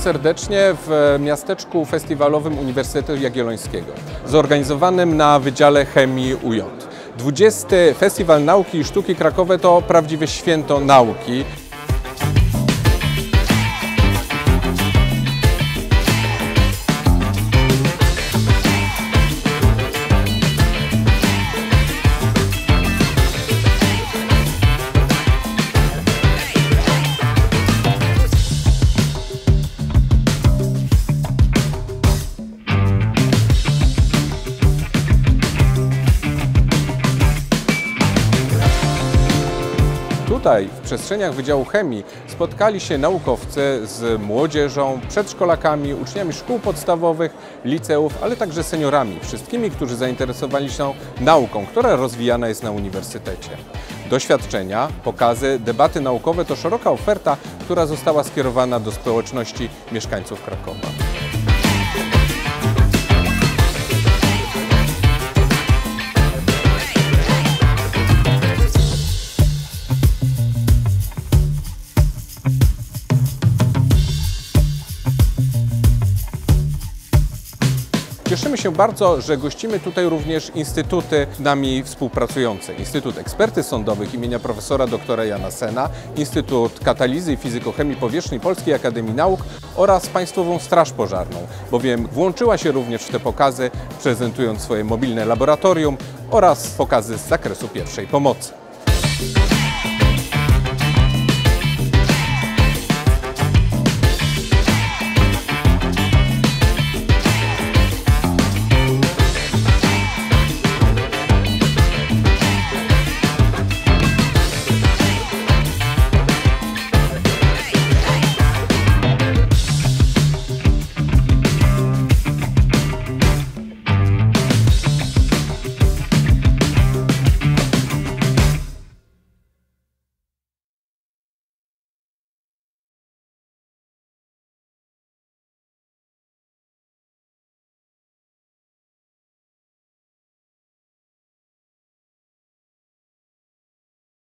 serdecznie w miasteczku festiwalowym Uniwersytetu Jagiellońskiego, zorganizowanym na Wydziale Chemii UJ. 20. Festiwal Nauki i Sztuki Krakowe to prawdziwe święto nauki. Tutaj, w przestrzeniach Wydziału Chemii, spotkali się naukowcy z młodzieżą, przedszkolakami, uczniami szkół podstawowych, liceów, ale także seniorami, wszystkimi, którzy zainteresowali się nauką, która rozwijana jest na uniwersytecie. Doświadczenia, pokazy, debaty naukowe to szeroka oferta, która została skierowana do społeczności mieszkańców Krakowa. Cieszymy się bardzo, że gościmy tutaj również instytuty z nami współpracujące. Instytut Ekspertyz Sądowych imienia profesora dr. Jana Sena, Instytut Katalizy i Fizykochemii Powierzchni Polskiej Akademii Nauk oraz Państwową Straż Pożarną, bowiem włączyła się również w te pokazy, prezentując swoje mobilne laboratorium oraz pokazy z zakresu pierwszej pomocy.